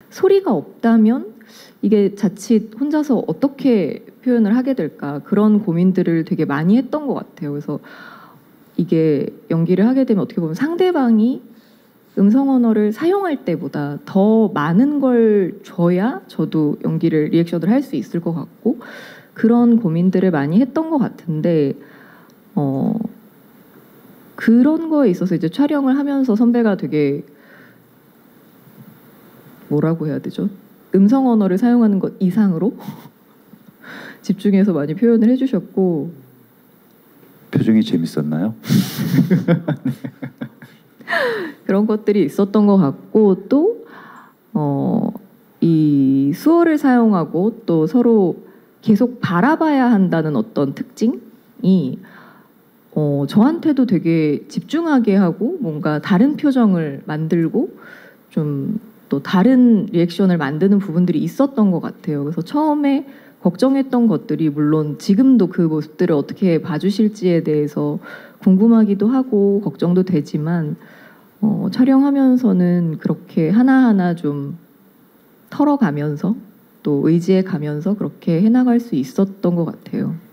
소리가 없다면 이게 자칫 혼자서 어떻게 표현을 하게 될까 그런 고민들을 되게 많이 했던 것 같아요. 그래서 이게 연기를 하게 되면 어떻게 보면 상대방이 음성 언어를 사용할 때보다 더 많은 걸 줘야 저도 연기를 리액션을 할 수 있을 것 같고 그런 고민들을 많이 했던 것 같은데 그런 거에 있어서 이제 촬영을 하면서 선배가 되게 뭐라고 해야 되죠? 음성 언어를 사용하는 것 이상으로 집중해서 많이 표현을 해주셨고 표정이 재밌었나요? 그런 것들이 있었던 것 같고 또 이 수어를 사용하고 또 서로 계속 바라봐야 한다는 어떤 특징이 저한테도 되게 집중하게 하고 뭔가 다른 표정을 만들고 좀 또 다른 리액션을 만드는 부분들이 있었던 것 같아요. 그래서 처음에 걱정했던 것들이 물론 지금도 그 모습들을 어떻게 봐주실지에 대해서 궁금하기도 하고 걱정도 되지만 촬영하면서는 그렇게 하나하나 좀 털어가면서 또 의지해 가면서 그렇게 해나갈 수 있었던 것 같아요.